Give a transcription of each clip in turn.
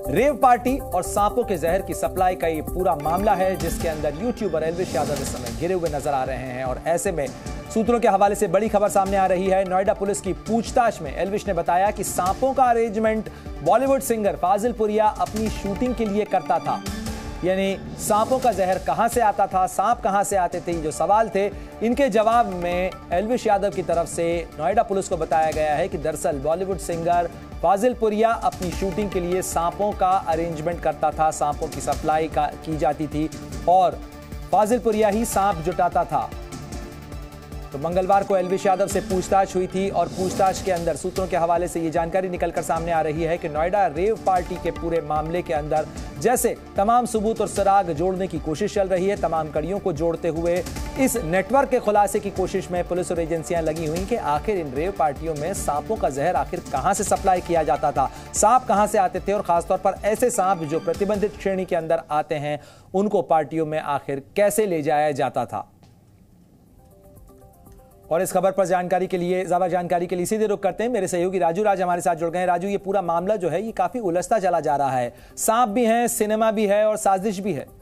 Rave party और सांपों के जहर की सप्लाई का ये पूरा मामला है, जिसके अंदर यूट्यूबर एल्विश यादव इस समय घिरे हुए नजर आ रहे हैं। और ऐसे में सूत्रों के हवाले से बड़ी खबर सामने आ रही है। नोएडा पुलिस की पूछताछ में एल्विश ने बताया कि सांपों का अरेंजमेंट बॉलीवुड सिंगर फाजिल पुरिया अपनी शूटिंग के लिए करता था। यानी सांपों का जहर कहां से आता था, सांप कहां से आते थे, जो सवाल थे, इनके जवाब में एल्विश यादव की तरफ से नोएडा पुलिस को बताया गया है कि दरअसल बॉलीवुड सिंगर फाजिल पुरिया अपनी शूटिंग के लिए सांपों का अरेंजमेंट करता था, सांपों की सप्लाई की जाती थी और फाजिल पुरिया ही सांप जुटाता था। तो मंगलवार को एल्विश यादव से पूछताछ हुई थी और पूछताछ के अंदर सूत्रों के हवाले से ये जानकारी निकलकर सामने आ रही है कि नोएडा रेव पार्टी के पूरे मामले के अंदर जैसे तमाम सबूत और सुराग जोड़ने की कोशिश चल रही है, तमाम कड़ियों को जोड़ते हुए इस नेटवर्क के खुलासे की कोशिश में पुलिस और एजेंसियां लगी हुई कि आखिर इन रेव पार्टियों में सांपों का जहर आखिर कहां से सप्लाई किया जाता था, सांप कहां से आते थे और खासतौर पर ऐसे सांप जो प्रतिबंधित श्रेणी के अंदर आते हैं, उनको पार्टियों में आखिर कैसे ले जाया जाता था। और इस खबर पर ज्यादा जानकारी के लिए सीधे रुख करते हैं। मेरे सहयोगी राजू राज हमारे साथ जुड़ गए हैं। राजू, ये पूरा मामला जो है ये काफी उलझता चला जा रहा है, सांप भी है, सिनेमा भी है और साजिश भी है।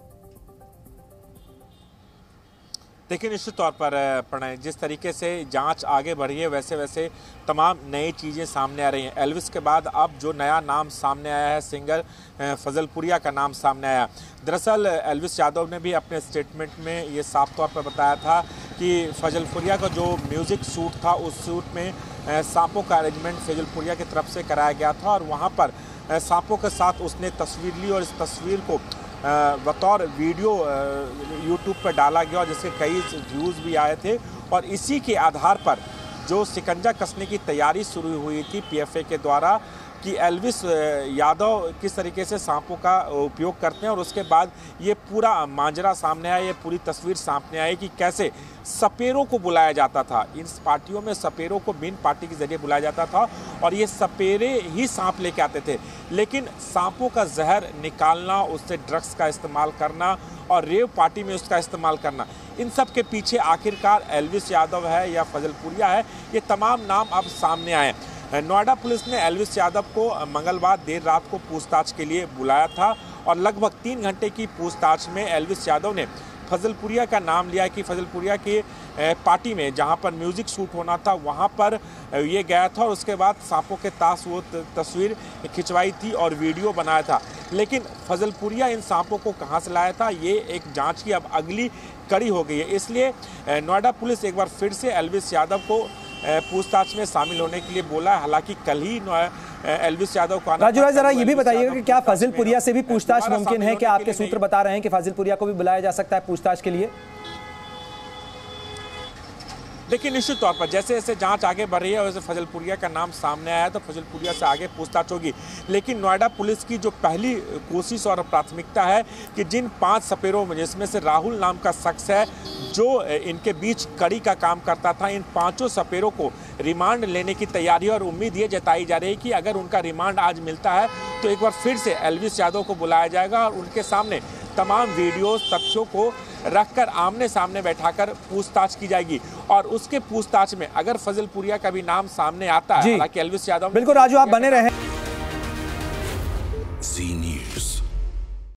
देखिए, निश्चित तौर पर प्रणय, जिस तरीके से जांच आगे बढ़ी है वैसे वैसे तमाम नई चीज़ें सामने आ रही हैं। एल्विश के बाद अब जो नया नाम सामने आया है, सिंगर फाजिल पुरिया का नाम सामने आया। दरअसल एल्विश यादव ने भी अपने स्टेटमेंट में ये साफ तौर पर बताया था कि फाजिल पुरिया का जो म्यूज़िक शूट था, उस शूट में सांपों का अरेंजमेंट फाजिल पुरिया की तरफ से कराया गया था और वहाँ पर सांपों के साथ उसने तस्वीर ली और इस तस्वीर को बतौर वीडियो यूट्यूब पर डाला गया और जिसके कई व्यूज़ भी आए थे। और इसी के आधार पर जो शिकंजा कसने की तैयारी शुरू हुई थी पीएफए के द्वारा कि एल्विश यादव किस तरीके से सांपों का उपयोग करते हैं, और उसके बाद ये पूरा मांजरा सामने आया, ये पूरी तस्वीर सामने आई कि कैसे सपेरों को बुलाया जाता था। इन पार्टियों में सपेरों को मेन पार्टी के जरिए बुलाया जाता था और ये सपेरे ही सांप लेके आते थे। लेकिन सांपों का जहर निकालना, उससे ड्रग्स का इस्तेमाल करना और रेव पार्टी में उसका इस्तेमाल करना, इन सब के पीछे आखिरकार एल्विश यादव है या फाजिल पुरिया है, ये तमाम नाम अब सामने आए। नोएडा पुलिस ने एल्विश यादव को मंगलवार देर रात को पूछताछ के लिए बुलाया था और लगभग 3 घंटे की पूछताछ में एल्विश यादव ने फाजिल पुरिया का नाम लिया कि फाजिल पुरिया की पार्टी में जहां पर म्यूज़िक शूट होना था वहां पर ये गया था और उसके बाद सांपों के ताश वो तस्वीर खिंचवाई थी और वीडियो बनाया था। लेकिन फाजिल पुरिया इन सांपों को कहां से लाया था, ये एक जांच की अब अगली कड़ी हो गई है। इसलिए नोएडा पुलिस एक बार फिर से एल्विश यादव को पूछताछ में शामिल होने के लिए बोला है। हालांकि कल ही एल्विश यादव को राजू राज, जरा ये भी बताइएगा कि क्या फाजिल पुरिया से भी पूछताछ मुमकिन है? क्या आपके सूत्र बता रहे हैं कि फाजिल पुरिया को भी बुलाया जा सकता है पूछताछ के लिए? देखिए, निश्चित तौर पर जैसे जैसे जांच आगे बढ़ रही है वैसे फाजिल पुरिया का नाम सामने आया तो फाजिल पुरिया से आगे पूछताछ होगी। लेकिन नोएडा पुलिस की जो पहली कोशिश और प्राथमिकता है कि जिन 5 सपेरों में, जिसमें से राहुल नाम का शख्स है जो इनके बीच कड़ी का काम करता था, इन 5 सपेरों को रिमांड लेने की तैयारी और उम्मीद ये जताई जा रही है कि अगर उनका रिमांड आज मिलता है तो एक बार फिर से एल्विश यादव को बुलाया जाएगा और उनके सामने तमाम वीडियोस, तथ्यों को रखकर आमने सामने बैठाकर पूछताछ की जाएगी। और उसके पूछताछ में अगर फाजिल पुरिया का भी नाम सामने आता है, हालांकि एल्विश यादव, बिल्कुल राजू, आप बने रहे।